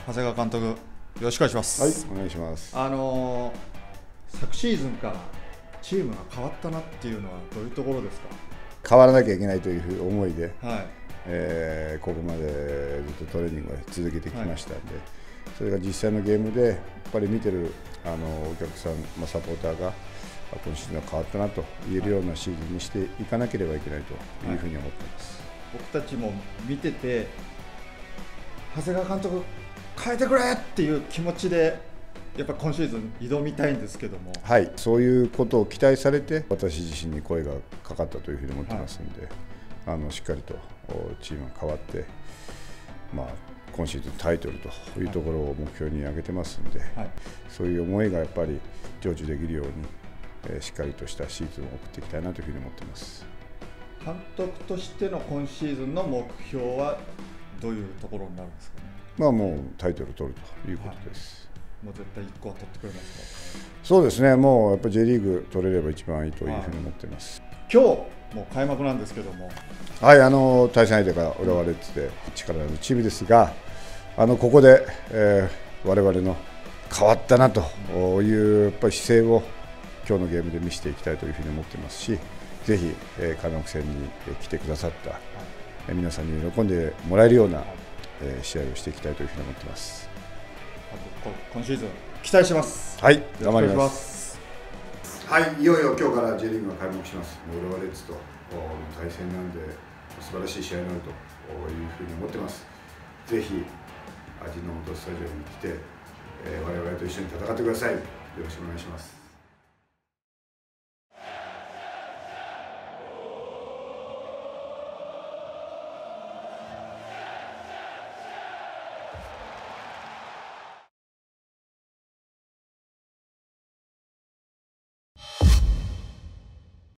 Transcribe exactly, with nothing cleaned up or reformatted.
長谷川監督、よろしくお願いします。 はい、お願いします。 あのー、昨シーズンからチームが変わったなっていうのはどういうところですか？ 変わらなきゃいけないという思いで、 はい、 えー、ここまでずっとトレーニングを続けてきましたので、はい、それが実際のゲームでやっぱり見てるあのお客さん、まあ、サポーターが今シーズンは変わったなと言えるようなシーズンにしていかなければいけないというふうに思っています。 はい、僕たちも見てて長谷川監督変えてくれっていう気持ちでやっぱ今シーズン挑みたいんですけども、 はい、そういうことを期待されて私自身に声がかかったというふうに思ってますので、はい、あのしっかりとチームが変わって、まあ、今シーズンタイトルというところを目標に挙げてますので、はい、そういう思いがやっぱり成就できるように、えー、しっかりとしたシーズンを送っていきたいなというふうに思っています。 監督としての今シーズンの目標はどういうところになるんですかね？ まあ、もうタイトルを取るということです。 はい、もう絶対いっこは取ってくれますか？ そうですね、もうやっぱり J リーグ取れれば一番いいというふうに思っています。 今日もう開幕なんですけども、 はい、あの対戦相手が浦和レッズで力のあるチームですが、あのここで、えー、我々の変わったなというやっぱり姿勢を今日のゲームで見せていきたいというふうに思っていますし、ぜひ、えー、開幕戦に来てくださった、はい、皆さんに喜んでもらえるような、えー、試合をしていきたいというふうに思っています。 今シーズン期待します。 はい、頑張ります。はい、いよいよ今日から J リーグが開幕します。浦和レッズとの対戦なんで素晴らしい試合になるというふうに思ってます。ぜひ味の素スタジアムに来て、えー、我々と一緒に戦ってください。よろしくお願いします。